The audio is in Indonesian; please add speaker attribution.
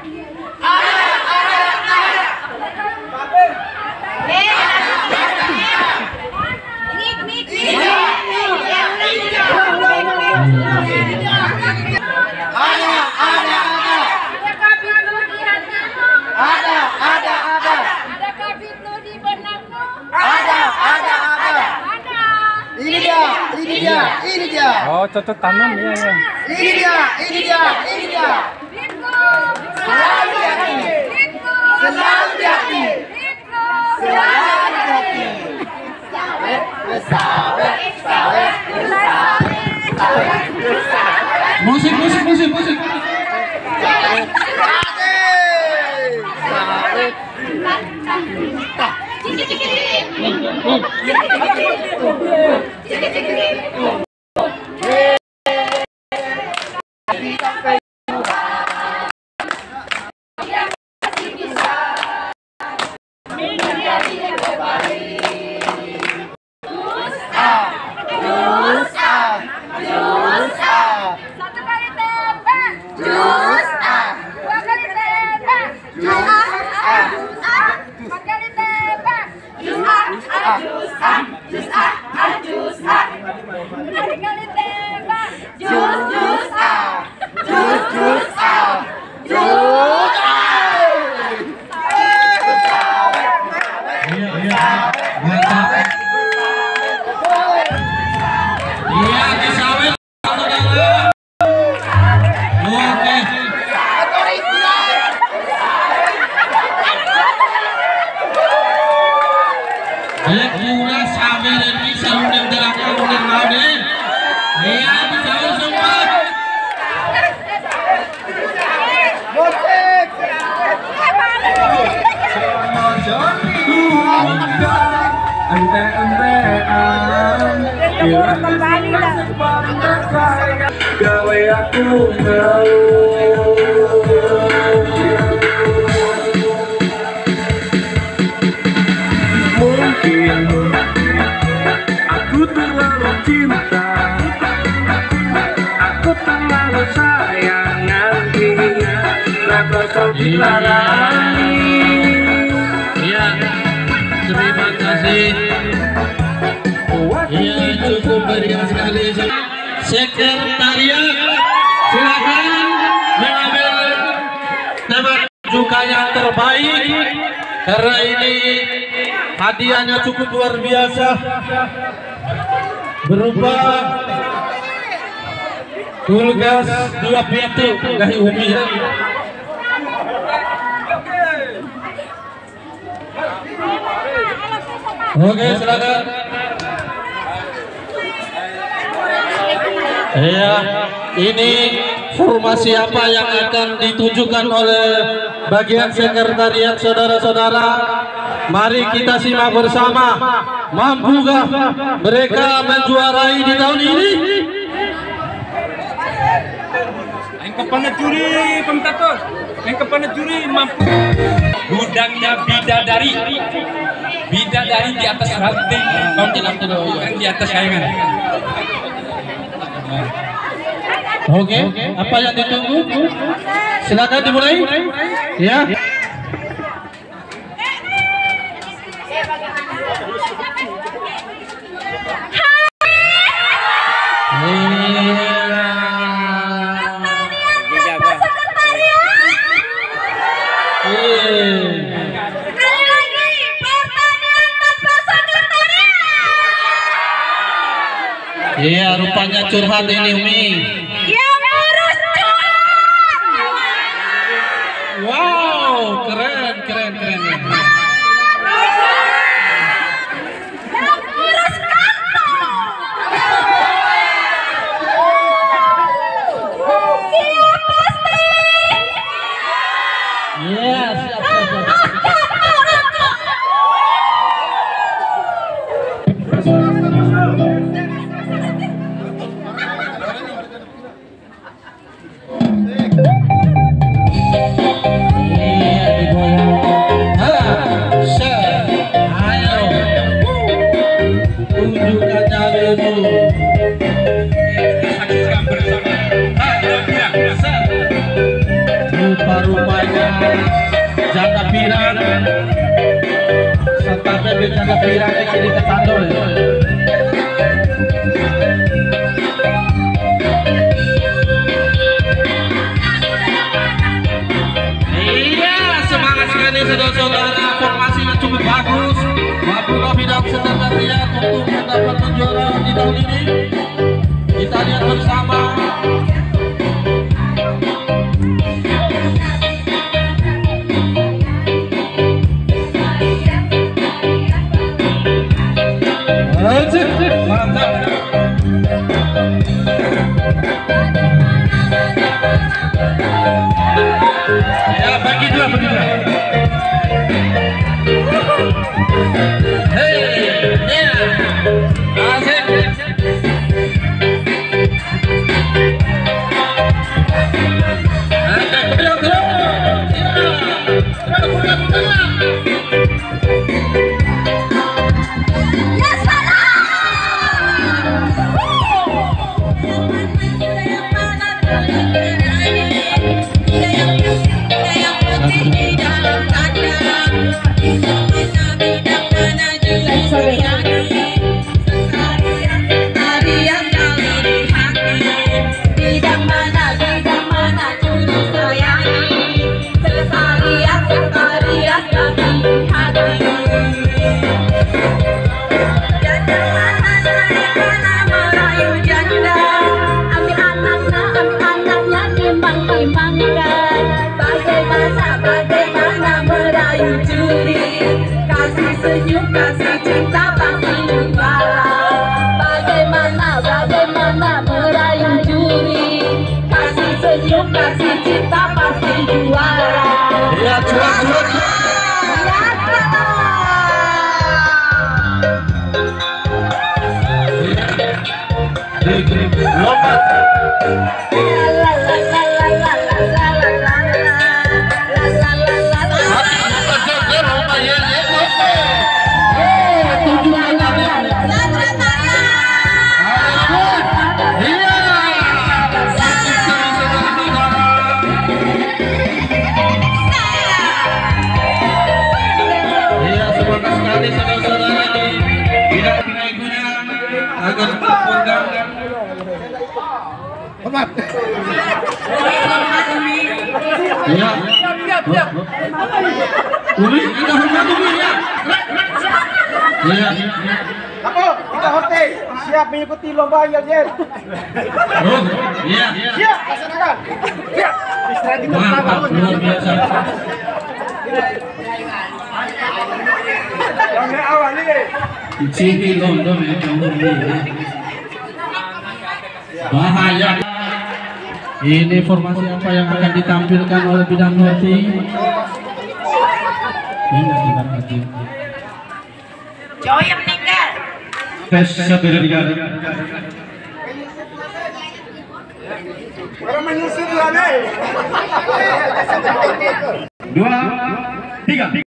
Speaker 1: Ini dia.
Speaker 2: Oh, cocok tanam ya.
Speaker 1: Ini dia. Selalu di hati. Selalu di hati. Selalu di hati. Sawit.
Speaker 2: Musik.
Speaker 3: Gawe aku mau mungkin aku terlalu cinta, aku terlalu sayang nanti rasa sakit lagi.
Speaker 4: Iya, terima kasih. Iya, cukup meriah sekali. Sekretariat, silakan mengambil tema juga yang terbaik karena ini hadiahnya cukup luar biasa berupa kulkas 2 pintu dari Umi. Oke, silakan. Ya, ini formasi apa yang akan ditunjukkan oleh bagian sekretariat saudara-saudara. Mari kita simak bersama. Mampukah mereka menjuarai di tahun ini?
Speaker 2: Yang kepada juri komentator, yang kepada juri mampu. Gudangnya bidadari di atas ranting, bukan di atas sayangan.
Speaker 4: Oke, apa yang ditunggu? Silakan dimulai. Ya. Iya, rupanya curhat ini Umi.
Speaker 5: Yang urus
Speaker 4: Wow, keren.
Speaker 5: yang urus kantong. Siap pasti.
Speaker 4: Iya, siap. rupa-rupanya janda pirang serta bebek janda pirang yang jadi ketandol ya. Iya, semangat sekali saudara-saudara, formasinya cukup bagus. Mampu bidang sebenarnya untuk mendapat kejuaraan di tahun ini. Kita lihat bersama. Mantap. Ya, bagi dua. Hey, ya, asik.
Speaker 5: Ya salam. Bidang mana juru sayangi, sekalian kami hati. Janda mana merayu janda, ambil anaknya timbang-timbangkan. Bagaimana merayu juri, kasih senyum, kasih cinta pasti juara. Bagaimana merayu juri, kasih senyum, kasih cinta pasti juara.
Speaker 4: Ya, cuak. Lompat. Sekali saudara-saudara di bidang pinaigunya agar terpegang. Hormat. Ya. Umi, kita hormat Umi ya. Ya.
Speaker 6: Ako, kita horte, siap mengikuti lomba yel-yel.
Speaker 4: Oh, iya.
Speaker 6: Siap, laksanakan. Siap. Istirahat di tempat.
Speaker 4: Mantap, luar biasa.
Speaker 6: Yang awal nih.
Speaker 4: Sini London ya, bahaya. Ini formasi apa yang akan ditampilkan oleh bidang Horti? Ini kita lagi.
Speaker 5: Cowok yang meninggal.
Speaker 4: Tes 1-3.
Speaker 6: Orang menyusun lah nih.
Speaker 4: 2